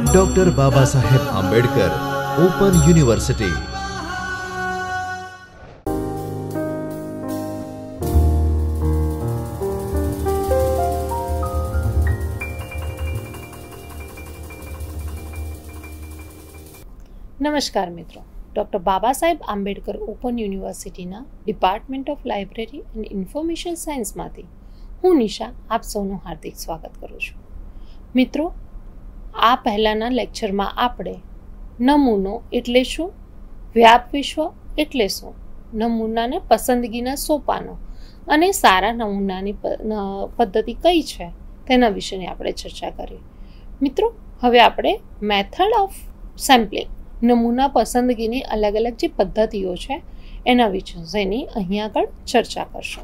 Doctor Baba Saheb Ambedkar open university. નમસ્કાર મિત્રો, doctor Baba Saheb Ambedkar open યુનિવર્સિટીના department of library and information સાયન્સમાંથી હું નિશા આપ સૌનું હાર્દિક સ્વાગત કરું છું। મિત્રો, આ પહેલાંના લેક્ચરમાં આપણે નમૂનો એટલે શું, વ્યાપ વિશ્વ એટલે શું, નમૂનાને પસંદગીના સોપાનો અને સારા નમૂનાની પદ્ધતિ કઈ છે તેના વિશેની આપણે ચર્ચા કરી। મિત્રો, હવે આપણે મેથડ ઓફ સેમ્પલિંગ, નમૂના પસંદગીની અલગ અલગ જે પદ્ધતિઓ છે એના વિશેની અહીંયા આગળ ચર્ચા કરશું।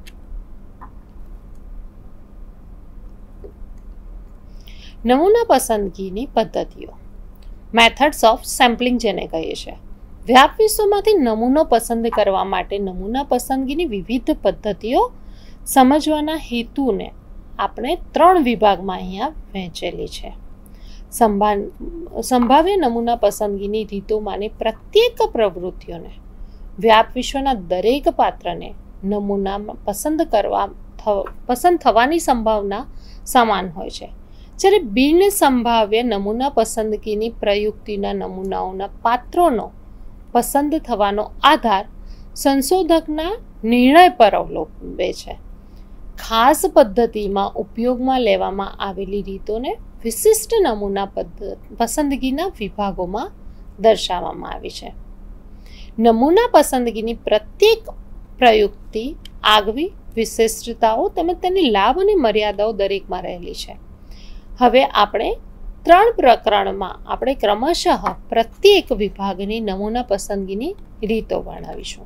નમૂના પસંદગીની પદ્ધતિઓ, મેથડ્સ ઓફ સેમ્પલિંગ જેને કહીએ છીએ। વ્યાપ વિશ્વમાંથી નમૂનો પસંદ કરવા માટે નમૂના પસંદગીની વિવિધ પદ્ધતિઓ સમજવાના હેતુને આપણે 3 વિભાગમાં અહીંયા વહેંચેલી છે। સંભાવ્ય નમૂના પસંદગીની રીતોમાંની પ્રત્યેક પ્રવૃત્તિઓને વ્યાપ વિશ્વના દરેક પાત્રને નમૂનામાં પસંદ થવાની સંભાવના સમાન હોય છે, જ્યારે બિન સંભાવ્ય નમૂના પસંદગીની પ્રયુક્તિના નમૂનાઓના પાત્રોનો પસંદ થવાનો આધાર સંશોધકના નિર્ણય પર અવલંબે છે। ખાસ પદ્ધતિમાં ઉપયોગમાં લેવામાં આવેલી રીતોને વિશિષ્ટ નમૂના પસંદગીના વિભાગોમાં દર્શાવવામાં આવી છે। નમૂના પસંદગીની પ્રત્યેક પ્રયુક્તિ આગવી વિશિષ્ટતાઓ તેમજ તેની લાભ અને મર્યાદાઓ દરેકમાં રહેલી છે। હવે આપણે 3 પ્રકરણમાં આપણે ક્રમશઃ પ્રત્યેક વિભાગની નમૂના પસંદગીની રીતો વર્ણવીશું।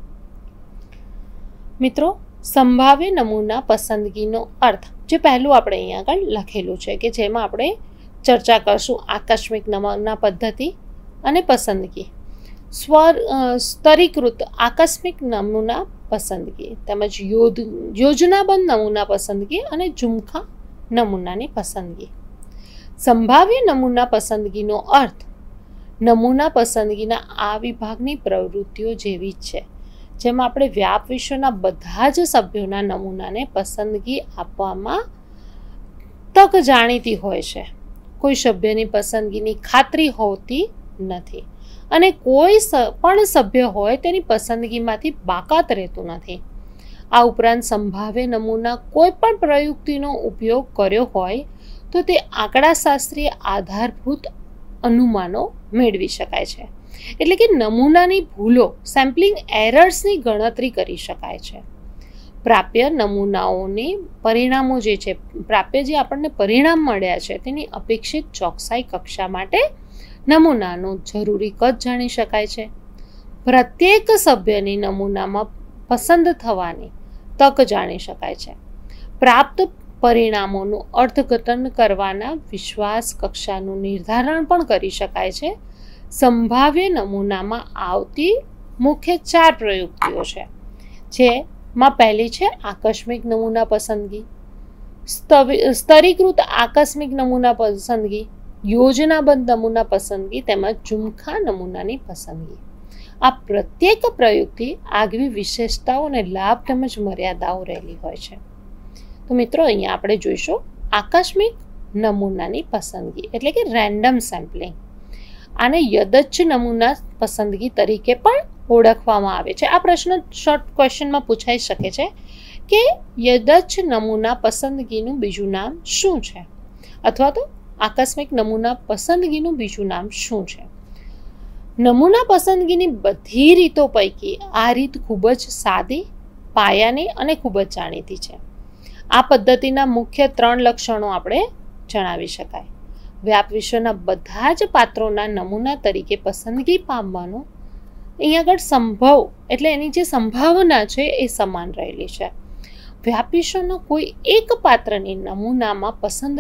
મિત્રો, સંભાવ્ય નમૂના પસંદગીનો અર્થ જે પહેલું આપણે અહીંયા આગળ લખેલું છે કે જેમાં આપણે ચર્ચા કરશું આકસ્મિક નમૂના પદ્ધતિ અને પસંદગી, સ્તરીકૃત આકસ્મિક નમૂના પસંદગી તેમજ યોજનાબંધ નમૂના પસંદગી અને ઝુમખા નમૂનાની પસંદગી। સંભાવ્ય નમૂના પસંદગીનો અર્થ નમૂના પસંદગીના આ વિભાગની પ્રવૃત્તિઓ જેવી જ છે, જેમાં આપણે વ્યાપ વિશ્વના બધા જ સભ્યોના નમૂનાને પસંદગી આપવામાં તક જાણીતી હોય છે। કોઈ સભ્યની પસંદગીની ખાતરી હોતી નથી અને કોઈ પણ સભ્ય હોય તેની પસંદગીમાંથી બાકાત રહેતું નથી। આ ઉપરાંત સંભાવ્ય નમૂના કોઈ પણ પ્રયુક્તિનો ઉપયોગ કર્યો હોય તો તે આંકડાશાસ્ત્રીય આધારભૂત અનુમાનો મેળવી શકાય છે, એટલે કે નમૂનાની ભૂલો સેમ્પલિંગ એરર્સની ગણતરી કરી શકાય છે। પ્રાપ્ય નમૂનાઓની પરિણામો જે છે, જે આપણને પરિણામ મળ્યા છે તેની અપેક્ષિત ચોકસાઈ કક્ષા માટે નમૂનાનું જરૂરી કદ જાણી શકાય છે। પ્રત્યેક સભ્યની નમૂનામાં પસંદ થવાની તક જાણી શકાય છે। પ્રાપ્ત પરિણામોનું અર્થઘટન કરવાના વિશ્વાસ કક્ષાનું નિર્ધારણ પણ કરી શકાય છે। સંભાવ્ય નમૂનામાં આવતી મુખ્ય 4 પ્રયુક્તિઓ છે, જેમાં પહેલી છે આકસ્મિક નમૂના પસંદગી, સ્તરીકૃત આકસ્મિક નમૂના પસંદગી, યોજનાબંધ નમૂના પસંદગી તેમજ ઝુમખા નમૂનાની પસંદગી। આ પ્રત્યેક પ્રયુક્તિ આગવી વિશેષતાઓ અને લાભ તેમજ મર્યાદાઓ રહેલી હોય છે। તો મિત્રો, અહીંયા આપણે જોઈશું આકસ્મિક નમૂનાની પસંદગી એટલે કે રેન્ડમ સેમ્પલિંગ। આને યદચ્છ નમૂના પસંદગી તરીકે પણ ઓળખવામાં આવે છે। આ પ્રશ્ન શોર્ટ ક્વેશ્ચનમાં પૂછાઈ શકે છે કે યદચ્છ નમૂના પસંદગીનું બીજું નામ શું છે, અથવા તો આકસ્મિક નમૂના પસંદગીનું બીજું નામ શું છે। નમૂના પસંદગીની બધી રીતો પૈકી આ રીત ખૂબ જ સાદી, પાયાની અને ખૂબ જ જાણીતી છે। આ પદ્ધતિના મુખ્ય 3 લક્ષણો આપણે જણાવી શકાય। વ્યાપ વિશ્વના બધા જ પાત્રોના નમૂના તરીકે પસંદગી પામવાનો અહીંયા આગળ સંભવ એટલે એની જે સંભાવના છે એ સમાન રહેલી છે। વ્યાપ વિશ્વના કોઈ એક પાત્રની નમૂનામાં પસંદ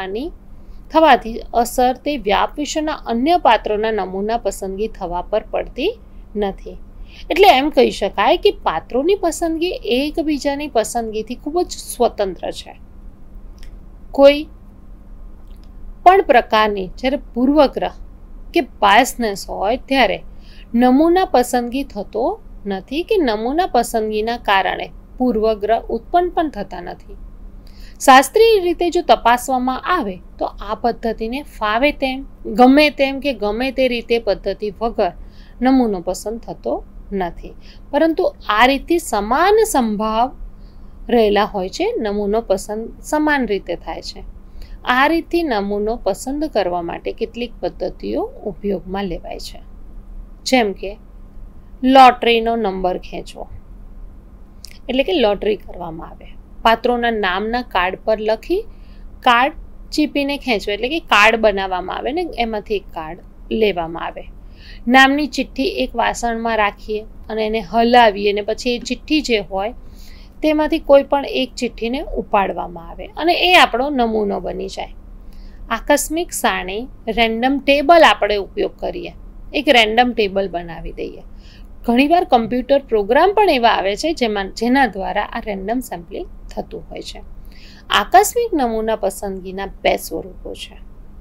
થવાથી અસર તે વ્યાપ વિશ્વના અન્ય પાત્રોના નમૂના પસંદગી થવા પર પડતી નથી। એટલે એમ કહી શકાય કે પાત્રોની પસંદગી એકબીજાની પસંદગીથી ખૂબ જ સ્વતંત્ર છે। કોઈ પણ પ્રકારની જ્યારે પૂર્વગ્રહ કે બાયસનેસ હોય ત્યારે નમૂના પસંદગી થતો નથી કે નમૂના પસંદગીના કારણે પૂર્વગ્રહ ઉત્પન્ન પણ થતા નથી. શાસ્ત્રીય રીતે જો તપાસવામાં આવે તો આ પદ્ધતિને ફાવે તેમ કે ગમે તે રીતે પદ્ધતિ વગર નમૂનો પસંદ થતો નથી, પરંતુ આ રીતથી સમાન સંભાવ રહેલા હોય છે. નમૂનો પસંદ સમાન રીતે થાય છે. આ રીતથી નમૂનો પસંદ કરવા માટે કેટલીક પદ્ધતિઓ ઉપયોગમાં લેવાય છે, જેમ કે લોટરીનો નંબર ખેંચવો, એટલે કે લોટરી કરવામાં આવે. પાત્રોના નામના કાર્ડ પર લખી કાર્ડ ચીપીને ખેંચવો, એટલે કે કાર્ડ બનાવવામાં આવે ને એમાંથી એક કાર્ડ લેવામાં આવે. નામની ચિઠ્ઠી એક વાસણમાં રાખીએ અને એને હલાવીએ અને પછી એ ચિઠ્ઠી જે હોય તેમાંથી કોઈ પણ એક ચિઠ્ઠીને ઉપાડવામાં આવે અને એ આપણો નમૂનો બની જાય. આકસ્મિક સારણી રેન્ડમ ટેબલ આપણે ઉપયોગ કરીએ, એક રેન્ડમ ટેબલ બનાવી દઈએ. ઘણીવાર કમ્પ્યુટર પ્રોગ્રામ પણ એવા આવે છે જેના દ્વારા આ રેન્ડમ સેમ્પલિંગ થતું હોય છે. આકસ્મિક નમૂના પસંદગીના બે સ્વરૂપો છે.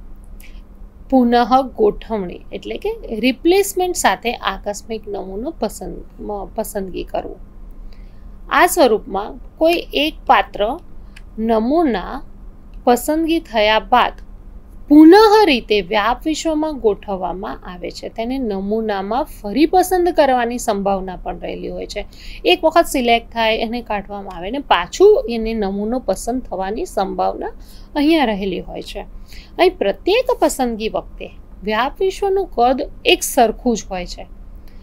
પુનઃ ગોઠવણી એટલે કે રિપ્લેસમેન્ટ સાથે આકસ્મિક નમૂનો પસંદગી કરવું. આ સ્વરૂપમાં કોઈ એક પાત્ર નમૂના પસંદગી થયા બાદ પુનઃ રીતે વ્યાપ વિશ્વમાં ગોઠવવામાં આવે છે. તેને નમૂનામાં ફરી પસંદ કરવાની સંભાવના પણ રહેલી હોય છે. એક વખત સિલેક્ટ થાય, એને કાઢવામાં આવે ને પાછું એને નમૂનો પસંદ થવાની સંભાવના અહીંયા રહેલી હોય છે. અહીં પ્રત્યેક પસંદગી વખતે વ્યાપ વિશ્વનું કદ એક સરખું જ હોય છે.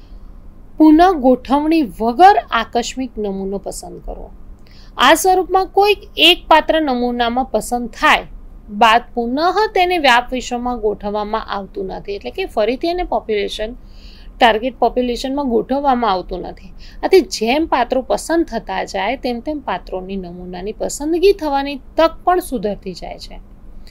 પુનઃ ગોઠવણી વગર આકસ્મિક નમૂનો પસંદ કરવો. આ સ્વરૂપમાં કોઈક એક પાત્ર નમૂનામાં પસંદ થાય બાદ પુનઃ તેને વ્યાપ વિશ્વમાં ગોઠવવામાં આવતું નથી, એટલે કે ફરીથી એને ટાર્ગેટ પોપ્યુલેશનમાં ગોઠવવામાં આવતું નથી. આથી જેમ પાત્રો પસંદ થતા જાય તેમ પાત્રોની નમૂનાની પસંદગી થવાની તક પણ સુધરતી જાય છે.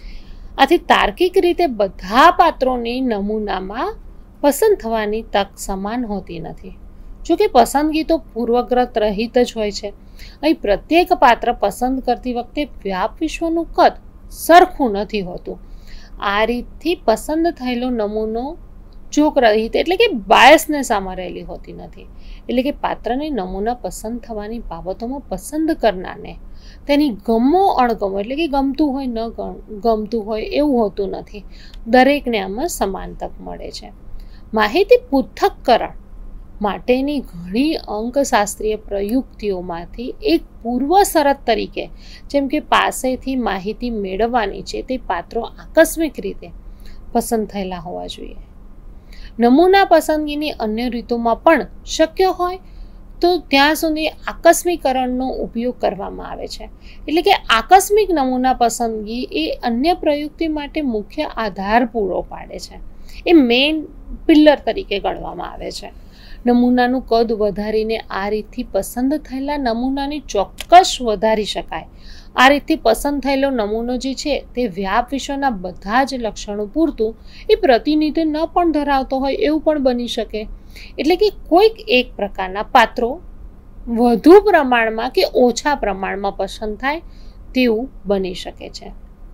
આથી તાર્કિક રીતે બધા પાત્રોની નમૂનામાં પસંદ થવાની તક સમાન હોતી નથી. જોકે પસંદગી તો પૂર્વગ્રહ રહિત જ હોય છે. અહીં પ્રત્યેક પાત્ર પસંદ કરતી વખતે વ્યાપ વિશ્વનું કદ સરખું નથી હોતું. આ રીતથી પસંદ થયેલો નમૂનો જોક રહિત એટલે કે બાયસનેસ આમાં રહેલી હોતી નથી. એટલે કે પાત્રને નમૂના પસંદ થવાની બાબતોમાં પસંદ કરનારને તેની ગમો અણગમો એટલે કે ગમતું હોય ન ગમતું હોય એવું હોતું નથી. દરેકને આમાં સમાન તક મળે છે. માહિતી પૃથ્થકરણ માટેની ઘણી અંકશાસ્ત્રીય પ્રયુક્તિઓમાંથી એક પૂર્વ શરત તરીકે, જેમ કે પાસેથી માહિતી મેળવવાની છે તે પાત્રો આકસ્મિક રીતે પસંદ થયેલા હોવા જોઈએ. નમૂના પસંદગીની અન્ય રીતોમાં પણ શક્ય હોય તો ત્યાં સુધી આકસ્મિકરણનો ઉપયોગ કરવામાં આવે છે. એટલે કે આકસ્મિક નમૂના પસંદગી એ અન્ય પ્રયુક્તિ માટે મુખ્ય આધાર પૂરો પાડે છે. એ મેઇન પિલ્લર તરીકે ગણવામાં આવે છે. નમૂનાનું કદ વધારીને આ રીતથી પસંદ થયેલા નમૂનાની ચોક્કસ વધારી શકાય. આ રીતથી પસંદ થયેલો નમૂનો જે છે તે વ્યાપ વિશ્વના બધા જ લક્ષણો પૂરતું એ પ્રતિનિધિ ન પણ ધરાવતો હોય એવું પણ બની શકે. એટલે કે કોઈક એક પ્રકારના પાત્રો વધુ પ્રમાણમાં કે ઓછા પ્રમાણમાં પસંદ થાય તેવું બની શકે છે.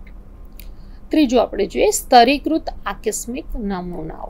ત્રીજું આપણે જોઈએ સ્તરીકૃત આકસ્મિક નમૂનાઓ.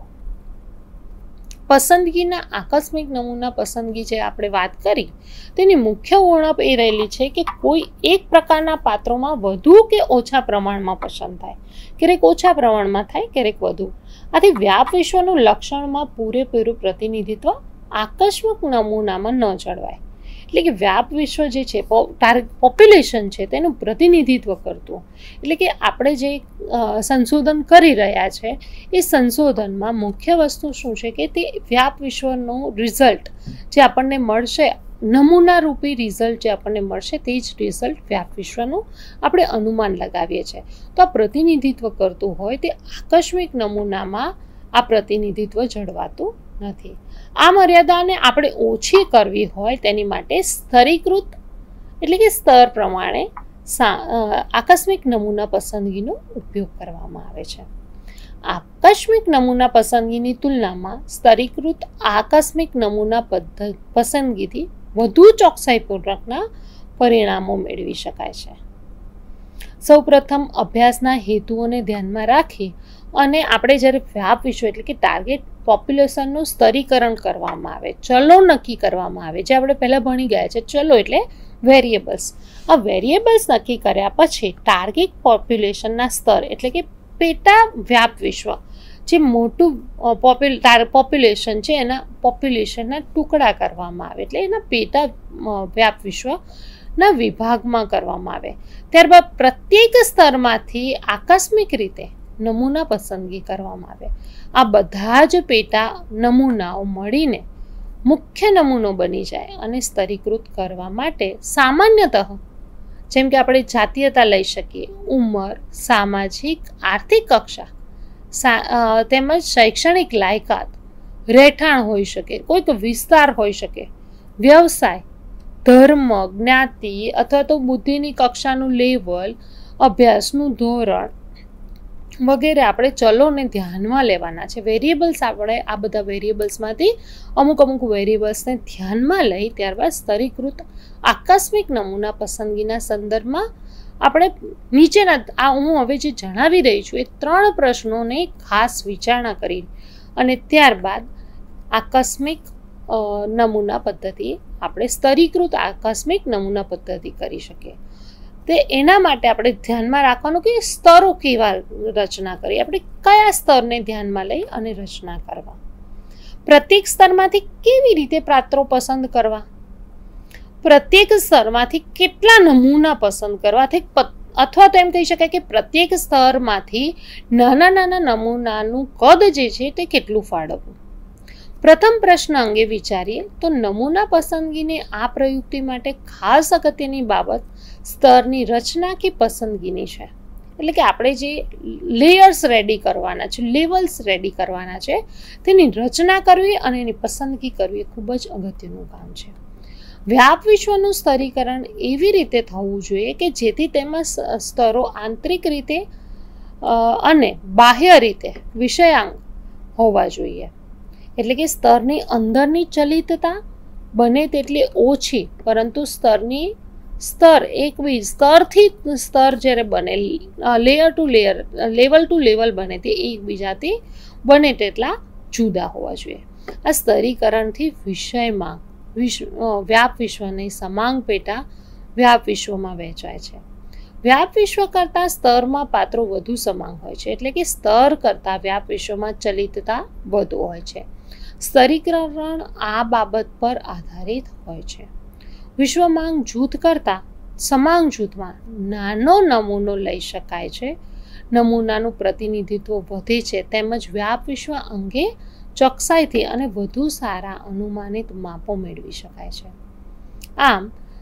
પસંદગીના આકસ્મિક નમૂના પસંદગી જે આપણે વાત કરી તેની મુખ્ય ઉણપ એ રહેલી છે કે કોઈ એક પ્રકારના પાત્રોમાં વધુ કે ઓછા પ્રમાણમાં પસંદ થાય. ક્યારેક ઓછા પ્રમાણમાં થાય, ક્યારેક વધુ. આથી વ્યાપ વિશ્વનું લક્ષણમાં પૂરેપૂરું પ્રતિનિધિત્વ આકસ્મિક નમૂનામાં ન જળવાય. એટલે કે વ્યાપ વિશ્વ જે છે પોપ્યુલેશન છે તેનું પ્રતિનિધિત્વ કરતું. એટલે કે આપણે જે સંશોધન કરી રહ્યા છે એ સંશોધનમાં મુખ્ય વસ્તુ શું છે કે તે વ્યાપ વિશ્વનો રિઝલ્ટ જે આપણને મળશે, નમૂના રૂપી રિઝલ્ટ જે આપણને મળશે તે જ રિઝલ્ટ વ્યાપ વિશ્વનું આપણે અનુમાન લગાવીએ છીએ. તો આ પ્રતિનિધિત્વ કરતું હોય તે આકસ્મિક નમૂનામાં આ પ્રતિનિધિત્વ જળવાતું નથી. આ મર્યાદાને આપણે ઓછી કરવી હોય તેની માટે સ્તરીકૃત એટલે કે સ્તર પ્રમાણે આકસ્મિક નમૂના પસંદગીનો ઉપયોગ કરવામાં આવે છે. આકસ્મિક નમૂના પસંદગીની તુલનામાં સ્તરીકૃત આકસ્મિક નમૂના પસંદગીથી વધુ ચોકસાઈપૂર્વકના પરિણામો મેળવી શકાય છે. સૌપ્રથમ અભ્યાસના હેતુઓને ધ્યાનમાં રાખી અને આપણે જ્યારે વ્યાપ વિશ્વ એટલે કે ટાર્ગેટ પોપ્યુલેશનનું સ્તરીકરણ કરવામાં આવે, ચલો નક્કી કરવામાં આવે, જે આપણે પહેલાં ભણી ગયા છે. ચલો એટલે વેરિયેબલ્સ. આ વેરિયેબલ્સ નક્કી કર્યા પછી ટાર્ગેટ પોપ્યુલેશનના સ્તર એટલે કે પેટા વ્યાપ વિશ્વ, જે મોટું પોપ્યુલેશન છે એના પોપ્યુલેશનના ટુકડા કરવામાં આવે, એટલે એના પેટા વ્યાપ વિશ્વના વિભાગમાં કરવામાં આવે. ત્યારબાદ પ્રત્યેક સ્તરમાંથી આકસ્મિક રીતે નમૂના પસંદગી કરવામાં આવે. આ બધા જ પેટા નમૂનાઓ મળીને મુખ્ય નમૂનો બની જાય અને સ્તરીકૃત કરવા માટે સામાન્યતઃ, જેમ કે આપણે જાતીયતા લઈ શકીએ, ઉંમર, સામાજિક આર્થિક કક્ષા તેમજ શૈક્ષણિક લાયકાત, રહેઠાણ હોઈ શકે, કોઈક વિસ્તાર હોઈ શકે, વ્યવસાય, ધર્મ, જ્ઞાતિ અથવા તો બુદ્ધિની કક્ષાનું લેવલ, અભ્યાસનું ધોરણ વગેરે આપણે ચલોને ધ્યાનમાં લેવાના છે. વેરિયેબલ્સ આપણે આ બધા વેરિયેબલ્સમાંથી અમુક વેરિયેબલ્સને ધ્યાનમાં લઈ ત્યારબાદ સ્તરીકૃત આકસ્મિક નમૂના પસંદગીના સંદર્ભમાં આપણે નીચેના હું હવે જે જણાવી રહી છું એ 3 પ્રશ્નોને ખાસ વિચારણા કરી અને ત્યારબાદ આકસ્મિક નમૂના પદ્ધતિ આપણે સ્તરીકૃત આકસ્મિક નમૂના પદ્ધતિ કરી શકીએ. તે એના માટે આપણે ધ્યાનમાં રાખવાનું કે સ્તરો કેવા રચના કરી, આપણે કયા સ્તરને ધ્યાનમાં લઈ અને રચના કરવા, પ્રત્યેક સ્તરમાંથી કેવી રીતે પાત્રો પસંદ કરવા, પ્રત્યેક સ્તરમાંથી કેટલા નમૂના પસંદ કરવા, અથવા તો એમ કહી શકાય કે પ્રત્યેક સ્તરમાંથી નાના નમૂનાનું કદ જે છે તે કેટલું ફાળવવું. પ્રથમ પ્રશ્ન અંગે વિચારીએ તો નમૂના પસંદગીને આ પ્રયુક્તિ માટે ખાસ અગત્યની બાબત સ્તરની રચના કે પસંદગીની છે. એટલે કે આપણે જે લેયર્સ રેડી કરવાના છે, લેવલ્સ રેડી કરવાના છે, તેની રચના કરવી અને એની પસંદગી કરવી એ ખૂબ જ અગત્યનું કામ છે. વ્યાપ વિશ્વનું સ્તરીકરણ એવી રીતે થવું જોઈએ કે જેથી તેમાં સ્તરો આંતરિક રીતે અને બાહ્ય રીતે વિષયાંક હોવા જોઈએ. એટલે કે સ્તરની અંદરની ચલિતતા બને તેટલી ઓછી, પરંતુ સ્તરથી સ્તર જ્યારે બને, layer to layer, level to level બને તે એકબીજાથી બને તેટલા જુદા હોવા જોઈએ. આ સ્તરીકરણથી વિષયમાં વ્યાપ વિશ્વની સમાંગ પેટા વ્યાપ વિશ્વમાં વહેંચાય છે. વ્યાપ વિશ્વ કરતાં સ્તરમાં પાત્રો વધુ સમાંગ હોય છે, એટલે કે સ્તર કરતાં વ્યાપ વિશ્વમાં ચલિતતા વધુ હોય છે. સ્તરીકરણ આ બાબત પર આધારિત હોય છે. વિશ્વમાંગ જૂથ કરતાં સમાંગ જૂથમાં નાનો નમૂનો લઈ શકાય છે. નમૂનાનું પ્રતિનિધિત્વ વધે છે તેમજ વ્યાપ વિશ્વ અંગે ચોકસાઈથી અને વધુ સારા અનુમાનિત માપો મેળવી શકાય છે. આમ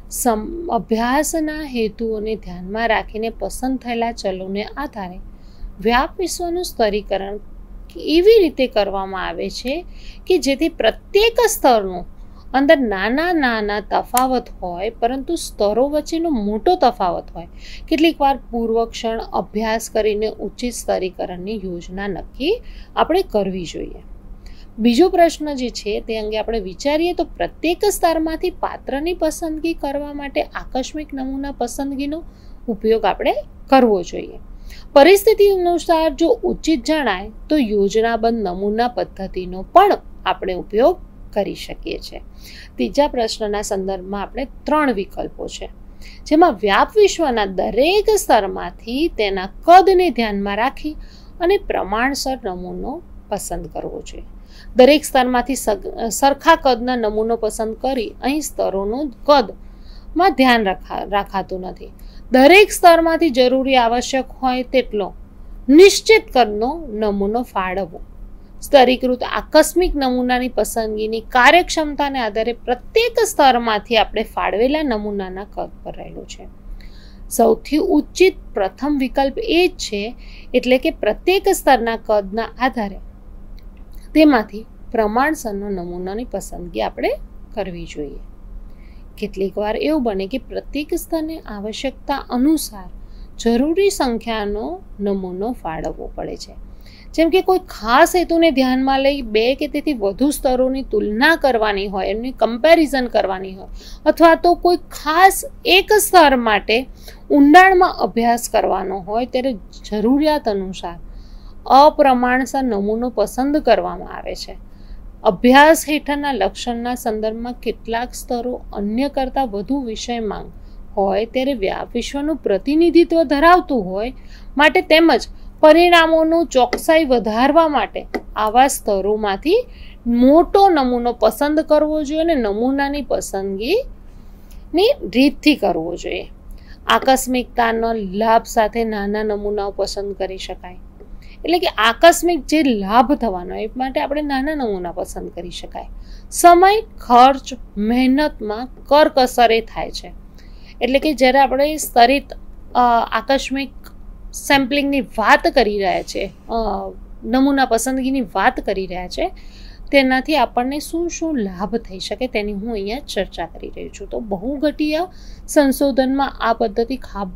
અભ્યાસના હેતુઓને ધ્યાનમાં રાખીને પસંદ થયેલા ચલોને આધારે વ્યાપ વિશ્વનું સ્તરીકરણ એવી રીતે કરવામાં આવે છે કે જેથી પ્રત્યેક સ્તરનું અંદર નાના તફાવત હોય, પરંતુ સ્તરો વચ્ચેનો મોટો તફાવત હોય. કેટલીક વાર પૂર્વક્ષણ અભ્યાસ કરીને ઉચિત સ્તરીકરણની યોજના નક્કી આપણે કરવી જોઈએ. બીજો પ્રશ્ન જે છે તે અંગે આપણે વિચારીએ તો પ્રત્યેક સ્તરમાંથી પાત્રની પસંદગી કરવા માટે આકસ્મિક નમૂના પસંદગીનો ઉપયોગ આપણે કરવો જોઈએ. પરિસ્થિતિ અનુસાર જો ઉચિત જણાય તો યોજનાબદ્ધ નમૂના પદ્ધતિનો પણ આપણે ઉપયોગ કરી શકીએ છીએ. ત્રીજા પ્રશ્નના સંદર્ભમાં આપણે 3 વિકલ્પો છે, જેમાં વ્યાપ વિશ્વના દરેક સ્તરમાંથી તેના કદને ધ્યાનમાં રાખી અને પ્રમાણસર નમૂનો પસંદ કરવો જોઈએ. દરેક સ્તરમાંથી સરખા કદના નમૂનો પસંદ કરી અહીં સ્તરોનું કદમાં ધ્યાન રાખાતું નથી. દરેક સ્તરમાંથી જરૂરી આવશ્યક હોય તેટલો નિશ્ચિત કદનો નમૂનો ફાળવવો. સ્તરીકૃત આકસ્મિક નમૂનાની પસંદગીની કાર્યક્ષમતાને આધારે પ્રત્યેક સ્તરમાંથી આપણે ફાળવેલા નમૂનાના કદ પર રહેલું છે. સૌથી ઉચિત પ્રથમ વિકલ્પ એ જ છે, એટલે કે પ્રત્યેક સ્તરના કદના આધારે તેમાંથી પ્રમાણસરનો નમૂનાની પસંદગી આપણે કરવી જોઈએ. કેટલીક વાર એવું બને કે પ્રત્યેક સ્તરને આવશ્યકતા અનુસાર જરૂરી સંખ્યાનો નમૂનો ફાળવવો પડે છે. જેમ કે કોઈ ખાસ હેતુને ધ્યાનમાં લઈ 2 કે તેથી વધુ સ્તરોની તુલના કરવાની હોય, એમની કમ્પેરિઝન કરવાની હોય, અથવા તો કોઈ ખાસ એક સ્તર માટે ઊંડાણમાં અભ્યાસ કરવાનો હોય ત્યારે જરૂરિયાત અનુસાર અપ્રમાણસર નમૂનો પસંદ કરવામાં આવે છે. અભ્યાસ હેઠળના લક્ષણના સંદર્ભમાં કેટલાક સ્તરો અન્ય કરતાં વધુ વિષય માંગ હોય ત્યારે વ્યાપ વિશ્વનું પ્રતિનિધિત્વ ધરાવતું હોય માટે તેમજ પરિણામોનું ચોકસાઈ વધારવા માટે આવા સ્તરોમાંથી મોટો નમૂનો પસંદ કરવો જોઈએ અને નમૂનાની પસંદગીની રીતથી કરવો જોઈએ. આકસ્મિકતાનો લાભ સાથે નાના નમૂનાઓ પસંદ કરી શકાય. એટલે કે આકસ્મિક જે લાભ થવાનો એ માટે આપણે નાના નમૂના પસંદ કરી શકાય. સમય, ખર્ચ, મહેનતમાં કરકસરે થાય છે. એટલે કે જ્યારે આપણે સ્તરિત આકસ્મિક સેમ્પલિંગની વાત કરી રહ્યા છે, નમૂના પસંદગીની વાત કરી રહ્યા છે, તેનાથી આપણને શું શું લાભ થઈ શકે તેની હું અહીંયા ચર્ચા કરી રહી છું. તો બહુઘટીય સંશોધનમાં આ પદ્ધતિ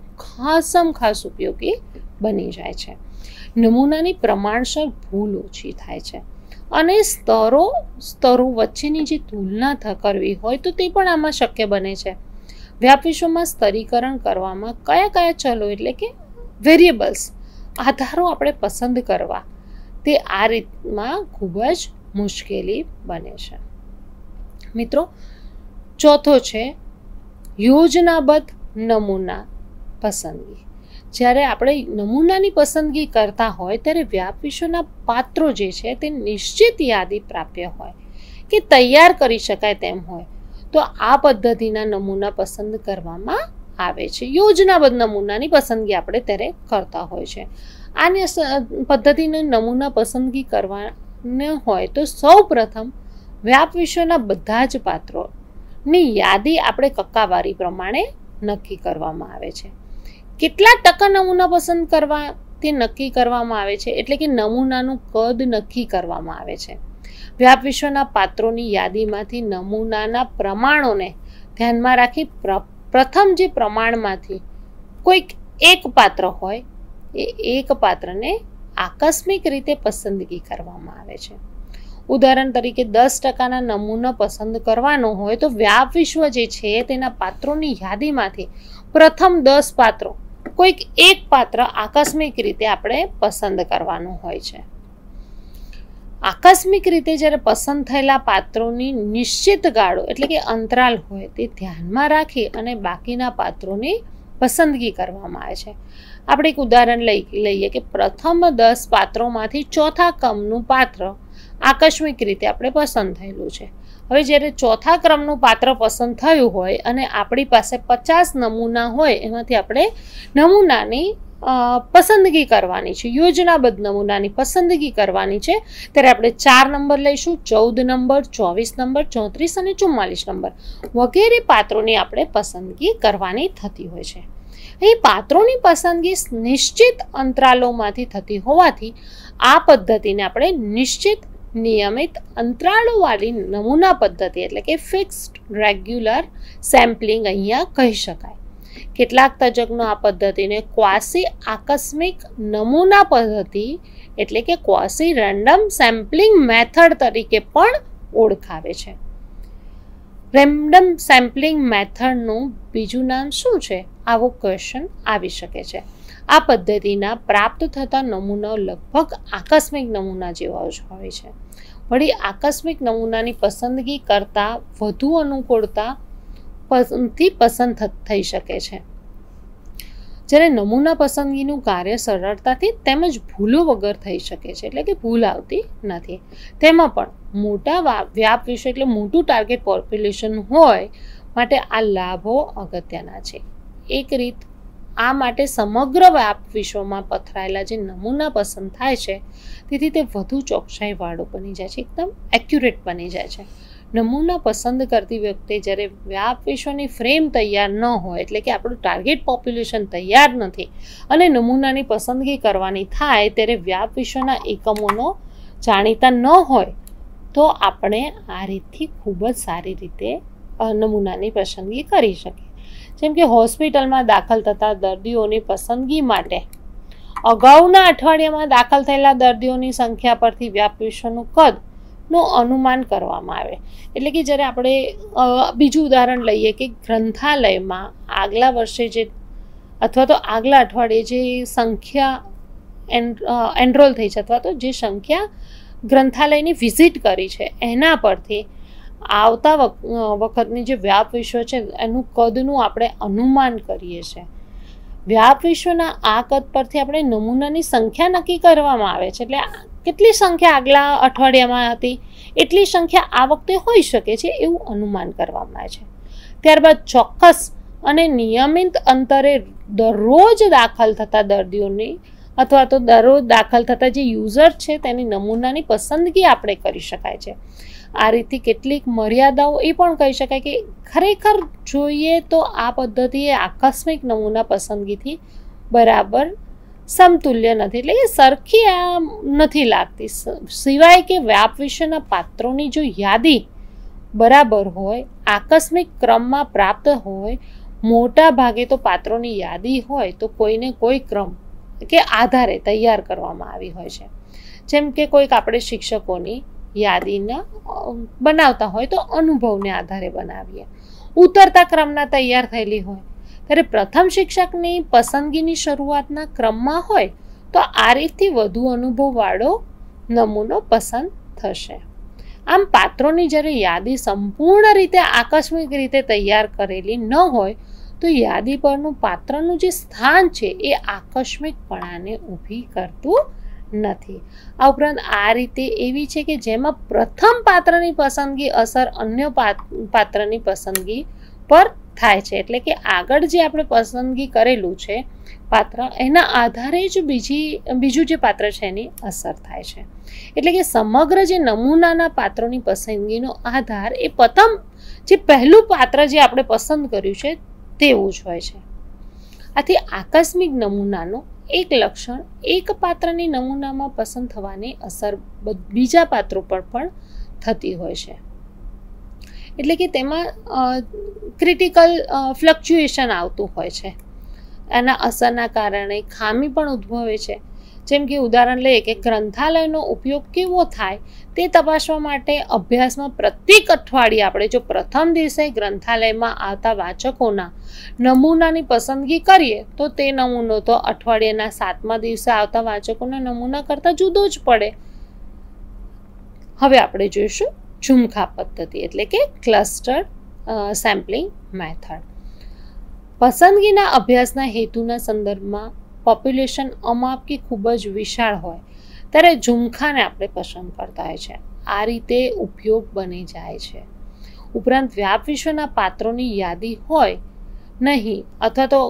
ખાસ ઉપયોગી બની જાય છે. નમૂનાની પ્રમાણસર ભૂલ ઓછી થાય છે અને સ્તરો વચ્ચેની જે તુલના કરવી હોય તો તે પણ આમાં શક્ય બને છે. વ્યાપ વિશ્વમાં સ્તરીકરણ કરવામાં કયા ચલો એટલે કે વેરિયેબલ્સ આધારો આપણે પસંદ કરવા તે આ રીતમાં ખૂબ જ મુશ્કેલી બને છે. મિત્રો, ચોથો છે યોજનાબદ્ધ નમૂના પસંદગી. જ્યારે આપણે નમૂનાની પસંદગી કરતા હોય ત્યારે વ્યાપ વિશ્વના પાત્રો જે છે તે નિશ્ચિત યાદી પ્રાપ્ય હોય કે તૈયાર કરી શકાય તેમ હોય તો આ પદ્ધતિના નમૂના પસંદ કરવામાં આવે છે. યોજનાબદ્ધ નમૂનાની પસંદગી આપણે ત્યારે કરતા હોય છે. આની પદ્ધતિની નમૂના પસંદગી કરવાની હોય તો સૌ પ્રથમ વ્યાપ વિશ્વના બધા જ પાત્રોની યાદી આપણે કક્કાવારી પ્રમાણે નક્કી કરવામાં આવે છે. કેટલા ટકા નમૂના પસંદ કરવા તે નક્કી કરવામાં આવે છે. એટલે કે નમૂનાનું કદ નક્કી કરવામાં આવે છે. વ્યાપ વિશ્વના પાત્રોની યાદીમાંથી નમૂનાના પ્રમાણોને ધ્યાનમાં રાખી પ્રથમ જે પ્રમાણમાંથી કોઈક એક પાત્ર હોય એ એક પાત્રને આકસ્મિક રીતે પસંદગી કરવામાં આવે છે. ઉદાહરણ તરીકે 10% નમૂનો પસંદ કરવાનો હોય તો વ્યાપ વિશ્વ જે છે તેના પાત્રોની યાદીમાંથી પ્રથમ 10 પાત્રો કોઈક એક પાત્ર આકસ્મિક રીતે આપણે પસંદ કરવાનું હોય છે. આકસ્મિક રીતે જ્યારે પસંદ થયેલા પાત્રોની નિશ્ચિત ગાળો એટલે કે અંતરાલ હોય તે ધ્યાનમાં રાખી અને બાકીના પાત્રોની પસંદગી કરવામાં આવે છે. આપણે એક ઉદાહરણ લઈએ કે પ્રથમ 10 પાત્રોમાંથી ચોથા ક્રમનું પાત્ર આકસ્મિક રીતે આપણે પસંદ થયેલું છે. હવે જ્યારે ચોથા ક્રમનું પાત્ર પસંદ થયું હોય અને આપણી પાસે 50 નમૂના હોય એમાંથી આપણે નમૂનાની પસંદગી કરવાની છે, યોજનાબદ્ધ નમૂનાની પસંદગી કરવાની છે, ત્યારે આપણે 4 નંબર લઈશું, 14 નંબર, 24 નંબર, 34 અને 44 નંબર વગેરે પાત્રોની આપણે પસંદગી કરવાની થતી હોય છે. અહીં પાત્રોની પસંદગી નિશ્ચિત અંતરાલોમાંથી થતી હોવાથી આ પદ્ધતિને આપણે નિશ્ચિત નિયમિત અંતરાલોવાળી નમૂના પદ્ધતિ એટલે કે ફિક્સ્ડ રેગ્યુલર સેમ્પલિંગ અહીંયા કહી શકાય. કેટલાક તજજ્ઞો આ પદ્ધતિને ક્વાસી આકસ્મિક નમૂના પદ્ધતિ એટલે કે ક્વાસી રેન્ડમ સેમ્પલિંગ મેથડ તરીકે પણ ઓળખાવે છે. રેન્ડમ સેમ્પલિંગ મેથડનું બીજું નામ શું છે? આવો ક્વેશ્ચન આવી શકે છે. આ પદ્ધતિના પ્રાપ્ત થતા નમૂનાઓ લગભગ આકસ્મિક નમૂના જેવા જ હોય છે. વળી આકસ્મિક નમૂનાની પસંદગી કરતાં વધુ અનુકૂળતા પસંદ થઈ શકે છે. જ્યારે નમૂના પસંદગીનું કાર્ય સરળતાથી તેમજ ભૂલો વગર થઈ શકે છે, એટલે કે ભૂલ આવતી નથી. તેમાં પણ મોટા વ્યાપ વિશે એટલે મોટું ટાર્ગેટ પોપ્યુલેશન હોય માટે આ લાભો અગત્યના છે. એક રીત આ માટે સમગ્ર વ્યાપ વિશ્વમાં પથરાયેલા જે નમૂના પસંદ થાય છે તેથી તે વધુ ચોકસાઈવાળો બની જાય છે, એકદમ એક્યુરેટ બની જાય છે. નમૂના પસંદ કરતી વખતે જ્યારે વ્યાપ વિશ્વની ફ્રેમ તૈયાર ન હોય એટલે કે આપણું ટાર્ગેટ પોપ્યુલેશન તૈયાર નથી અને નમૂનાની પસંદગી કરવાની થાય ત્યારે વ્યાપ વિશ્વના એકમોનો જાણીતા ન હોય તો આપણે આ રીતથી ખૂબ જ સારી રીતે નમૂનાની પસંદગી કરી શકીએ. જેમ કે હોસ્પિટલમાં દાખલ થતા દર્દીઓની પસંદગી માટે અગાઉના અઠવાડિયામાં દાખલ થયેલા દર્દીઓની સંખ્યા પરથી વ્યાપ વિશ્વનું કદનું અનુમાન કરવામાં આવે. એટલે કે જ્યારે આપણે બીજું ઉદાહરણ લઈએ કે ગ્રંથાલયમાં આગલા વર્ષે જે અથવા તો આગલા અઠવાડિયે જે સંખ્યા એનરોલ થઈ છે અથવા તો જે સંખ્યા ગ્રંથાલયની વિઝિટ કરી છે એના પરથી આવતા વખતની જે વ્યાપ વિશ્વ છે એનું કદનું આપણે અનુમાન કરીએ છીએ. વ્યાપ વિશ્વના આ કદ પરથી આપણે નમૂનાની સંખ્યા નક્કી કરવામાં આવે છે. એટલે કેટલી સંખ્યા આગલા અઠવાડિયામાં હતી એટલી સંખ્યા આ વખતે હોઈ શકે છે એવું અનુમાન કરવામાં આવે છે. ત્યારબાદ ચોક્કસ અને નિયમિત અંતરે દરરોજ દાખલ થતા દર્દીઓની અથવા તો દરરોજ દાખલ થતા જે યુઝર છે તેની નમૂનાની પસંદગી આપણે કરી શકાય છે. આ રીતે કેટલીક મર્યાદાઓ એ પણ કહી શકાય કે ખરેખર જોઈએ તો આ પદ્ધતિ એ આકસ્મિક નમૂના પસંદગીથી બરાબર સમતુલ્ય નથી, એટલે કે સરખી આ નથી લાગતી. સિવાય કે વ્યાપ વિશ્વના પાત્રોની જો યાદી બરાબર હોય, આકસ્મિક ક્રમમાં પ્રાપ્ત હોય, મોટા ભાગે તો પાત્રોની યાદી હોય તો કોઈને કોઈ ક્રમ કે આધારે તૈયાર કરવામાં આવી હોય છે. જેમ કે કોઈક આપણે શિક્ષકોની યાદીના બનાવતા હોય તો અનુભવને આધારે બનાવીએ. ઉતરતા ક્રમના તૈયાર થયેલી હોય ત્યારે પ્રથમ શિક્ષકની પસંદગીની શરૂઆતના ક્રમમાં હોય તો આ રીતથી વધુ અનુભવવાળો નમૂનો પસંદ થશે. આમ પાત્રોની જ્યારે યાદી સંપૂર્ણ રીતે આકસ્મિક રીતે તૈયાર કરેલી ન હોય તો યાદી પરનું પાત્રનું જે સ્થાન છે એ આકસ્મિકપણાને ઊભી કરતું નથી. આ ઉપરાંત આ રીતે એવી છે કે જેમાં પ્રથમ પાત્રની પસંદગી અસર અન્ય પાત્રની પસંદગી પર થાય છે. એટલે કે આગળ જે આપણે પસંદગી કરેલું છે પાત્ર એના આધારે જ બીજું જે પાત્ર છે એની અસર થાય છે. એટલે કે સમગ્ર જે નમૂનાના પાત્રોની પસંદગીનો આધાર એ પ્રથમ જે પહેલું પાત્ર જે આપણે પસંદ કર્યું છે તેવું જ હોય છે. આથી આકસ્મિક નમૂનાનો એક લક્ષણ એક પાત્રની નમૂનામાં પસંદ થવાની અસર બીજા પાત્રો પર પણ થતી હોય છે. એટલે કે તેમાં ક્રિટિકલ ફ્લક્ચ્યુએશન આવતું હોય છે. એના અસરના કારણે ખામી પણ ઉદ્ભવે છે. જેમ કે ઉદાહરણ લઈએ કે ગ્રંથાલયનો ઉપયોગ કેવો થાય તે તપાસવા માટે અભ્યાસમાં પ્રત્યેક અઠવાડિયે આપણે જો પ્રથમ દિવસે ગ્રંથાલયમાં આવતા વાચકોના નમૂનાની પસંદગી કરીએ તો તે નમૂનો તો અઠવાડિયાના 7મા દિવસે આવતા વાચકોના નમૂના કરતાં જુદો જ પડે. હવે આપણે જોઈશું ઝુમખા પદ્ધતિ એટલે કે ક્લસ્ટર સેમ્પલિંગ મેથડ. પસંદગીના અભ્યાસના હેતુના સંદર્ભમાં પોપ્યુલેશન અમાપકી ખૂબ જ વિશાળ હોય ત્યારે ઝુમખાને આપણે પસંદ કરતા હોય છે. આ રીતે ઉપયોગ બની જાય છે. ઉપરાંત વ્યાપ વિશ્વના પાત્રોની યાદી હોય નહીં અથવા તો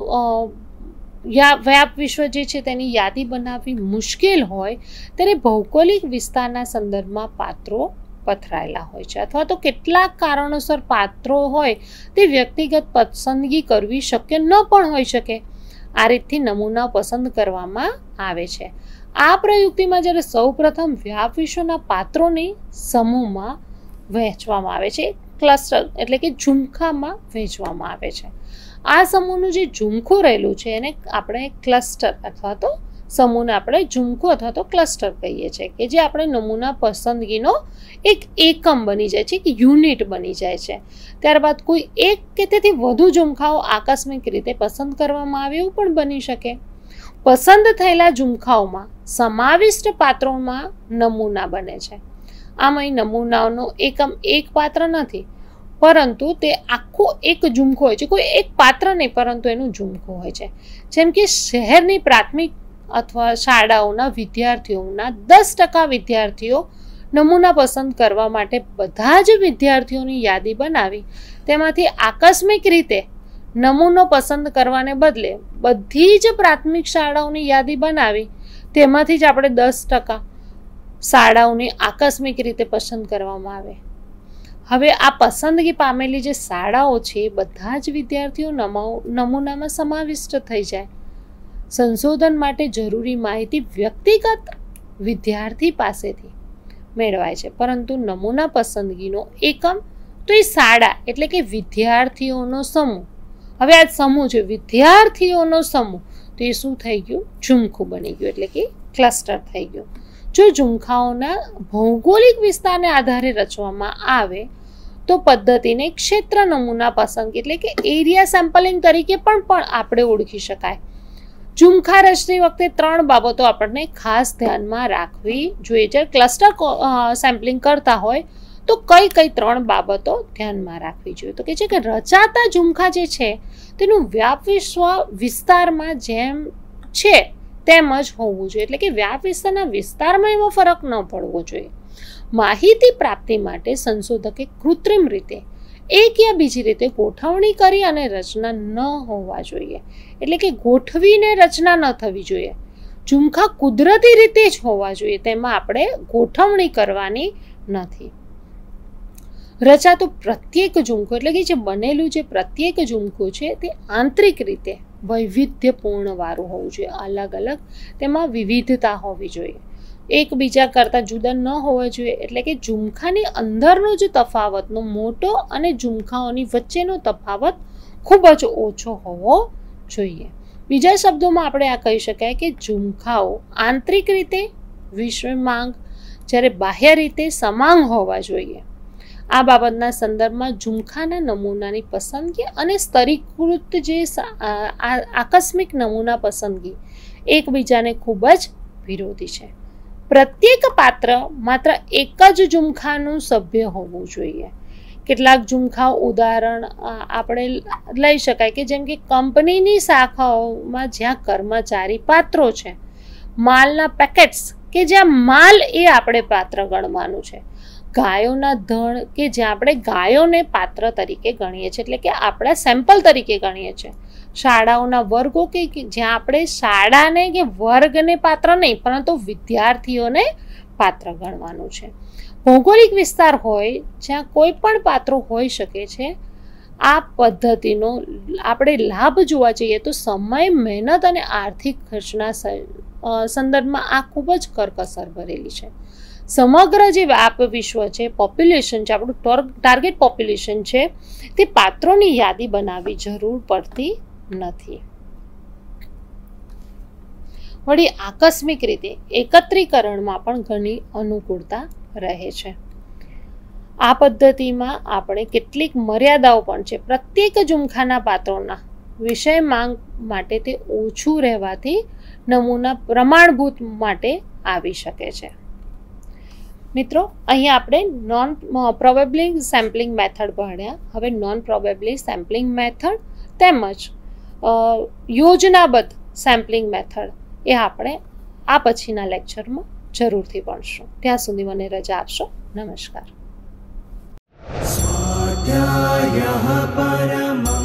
વ્યાપ વિશ્વ જે છે તેની યાદી બનાવવી મુશ્કેલ હોય ત્યારે ભૌગોલિક વિસ્તારના સંદર્ભમાં પાત્રો પથરાયેલા હોય છે અથવા તો કેટલાક કારણોસર પાત્રો હોય તે વ્યક્તિગત પસંદગી કરવી શક્ય ન પણ હોઈ શકે. આ રીતથી નમૂના પસંદ કરવામાં આવે છે. આ પ્રયુક્તિમાં જ્યારે સૌપ્રથમ વ્યાપ વિશ્વના પાત્રોની સમૂહમાં વહેંચવામાં આવે છે, ક્લસ્ટર એટલે કે ઝુમખામાં વહેંચવામાં આવે છે. આ સમૂહનું જે ઝુમખું રહેલું છે એને આપણે ક્લસ્ટર અથવા તો સમૂહને આપણે ઝુમખું અથવા તો ક્લસ્ટર કહીએ છીએ કે જે આપણે નમૂના પસંદગીનો એક એકમ બની જાય છે કે યુનિટ બની જાય છે. ત્યારબાદ કોઈ એક કે તેથી વધુ ઝુમખાઓ આકસ્મિક રીતે પસંદ કરવામાં આવે એવું પણ બની શકે. પસંદ થયેલા ઝુમખાઓમાં સમાવિષ્ટ પાત્રોમાં નમૂના બને છે. આમ અહીં નમૂનાઓનો એકમ એક પાત્ર નથી પરંતુ તે આખો એક ઝુમખો હોય છે. કોઈ એક પાત્ર નહીં પરંતુ એનું ઝુમખો હોય છે. જેમ કે શહેરની પ્રાથમિક અથવા શાળાઓના વિદ્યાર્થીઓના 10% વિદ્યાર્થીઓ નમૂના પસંદ કરવા માટે બધા જ વિદ્યાર્થીઓની યાદી બનાવી તેમાંથી આકસ્મિક રીતે નમૂનો પસંદ કરવાને બદલે બધી જ પ્રાથમિક શાળાઓની યાદી બનાવી તેમાંથી જ આપણે 10% શાળાઓની આકસ્મિક રીતે પસંદ કરવામાં આવે. હવે આ પસંદગી પામેલી જે શાળાઓ છે બધા જ વિદ્યાર્થીઓ નમૂનામાં સમાવિષ્ટ થઈ જાય. સંશોધન માટે જરૂરી માહિતી વ્યક્તિગત વિદ્યાર્થી પાસેથી મેળવાય છે પરંતુ નમૂના પસંદગીનો એકમ તો એ શાળા એટલે કે વિદ્યાર્થીઓનો સમૂહ. હવે આ સમૂહ છે વિદ્યાર્થીઓનો સમૂહ તો એ શું થઈ ગયું? ઝુમખું બની ગયું એટલે કે ક્લસ્ટર થઈ ગયું. જો ઝુમખાઓના ભૌગોલિક વિસ્તારને આધારે રચવામાં આવે તો પદ્ધતિને ક્ષેત્ર નમૂના પસંદગી એટલે કે એરિયા સેમ્પલિંગ તરીકે પણ આપણે ઓળખી શકાય. ઝુમખા રચતી વખતે 3 બાબતો આપણને ખાસ ધ્યાનમાં રાખવી જોઈએ. જ્યારે ક્લસ્ટર સેમ્પલિંગ કરતા હોય તો કઈ 3 બાબતો ધ્યાનમાં રાખવી જોઈએ? તો કે છે કે રચાતા ઝુમખા જે છે તેનું વ્યાપ વિસ્તારમાં જેમ છે તેમ જ હોવું જોઈએ. એટલે કે વ્યાપ વિસ્તારના વિસ્તારમાં એવો ફરક ન પડવો જોઈએ. માહિતી પ્રાપ્તિ માટે સંશોધકે કૃત્રિમ રીતે એક યા બીજી રીતે ગોઠવણી કરી અને રચના ન હોવા જોઈએ. એટલે કે ગોઠવીને રચના ન થવી જોઈએ. ઝુમખા કુદરતી રીતે જ હોવા જોઈએ, તેમાં આપણે ગોઠવણી કરવાની નથી. રચાતો પ્રત્યેક ઝુમખો એટલે કે જે બનેલું જે પ્રત્યેક ઝુમખો છે તે આંતરિક રીતે વૈવિધ્યપૂર્ણ વાળું હોવું જોઈએ. અલગ અલગ તેમાં વિવિધતા હોવી જોઈએ, એકબીજા કરતાં જુદા ન હોવા જોઈએ. એટલે કે ઝુમખાની અંદરનો જે તફાવતનો મોટો અને ઝુમખાઓની વચ્ચેનો તફાવત ખૂબ જ ઓછો હોવો જોઈએ. બીજા શબ્દોમાં આપણે આ કહી શકાય કે ઝુમખાઓ આંતરિક રીતે વિષમાંગ જ્યારે બાહ્ય રીતે સમાંગ હોવા જોઈએ. આ બાબતના સંદર્ભમાં ઝુમખાના નમૂનાની પસંદગી અને સ્તરીકૃત જે આકસ્મિક નમૂના પસંદગી એકબીજાને ખૂબ જ વિરોધી છે. પ્રત્યેક પાત્ર માત્ર એક જ ઝુમખાનું સભ્ય હોવું જોઈએ. કેટલાક ઝુમખાઓ ઉદાહરણ આપણે લઈ શકાય કે જેમ કે કંપનીની શાખાઓમાં જ્યાં કર્મચારી પાત્રો છે, માલના પેકેટ્સ કે જ્યાં માલ એ આપણે પાત્ર ગણવાનું છે, ગાયોના ધણ કે જ્યાં આપણે ગાયોને પાત્ર તરીકે ગણીએ છીએ એટલે કે આપણા સેમ્પલ તરીકે ગણીએ છીએ, શાળાઓના વર્ગો કે જ્યાં આપણે શાળાને કે વર્ગને પાત્ર નહીં પરંતુ વિદ્યાર્થીઓને પાત્ર ગણવાનું છે. ભૌગોલિક વિસ્તાર હોય જ્યાં કોઈ પણ પાત્રો હોઈ શકે છે. આ પદ્ધતિનો આપણે લાભ જોવા જઈએ તો સમય, મહેનત અને આર્થિક ખર્ચના સંદર્ભમાં આ ખૂબ જ કરકસર ભરેલી છે. સમગ્ર જે વ્યાપ વિશ્વ છે, પોપ્યુલેશન છે, આપણું ટાર્ગેટ પોપ્યુલેશન છે, તે પાત્રોની યાદી બનાવવી જરૂર પડતી નથી. વળી આકસ્મિક રીતે એકત્રીકરણમાં પણ ઘણી અનુકૂળતા રહે છે. આ પદ્ધતિમાં આપણે કેટલીક મર્યાદાઓ પણ છે. પ્રત્યેક ઝુમખાના પાત્રોના વિષય માંગ માટે તે ઓછું રહેવાથી નમૂના પ્રમાણભૂત માટે આવી શકે છે. મિત્રો, અહીંયા આપણે નોન પ્રોબેબલી સેમ્પલિંગ મેથડ ભણ્યા. હવે નોન પ્રોબેબલી સેમ્પલિંગ મેથડ તેમજ યોજનાબદ્ધ સેમ્પલિંગ મેથડ એ આપણે આ પછીના લેક્ચરમાં જરૂરથી ભણશું. ત્યાં સુધી મને રજા આપશો. નમસ્કાર. સ્વાધ્યાયઃ પરમઃ